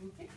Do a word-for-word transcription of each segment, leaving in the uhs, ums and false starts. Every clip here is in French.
Ok.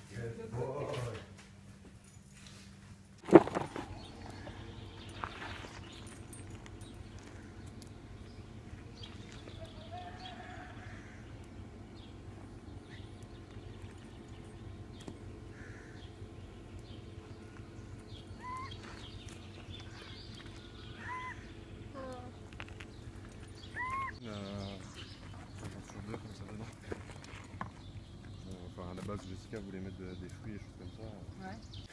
Euh, sur deux comme ça dedans. Euh, enfin à la base Jessica voulait mettre de- des fruits et choses comme ça. Ouais.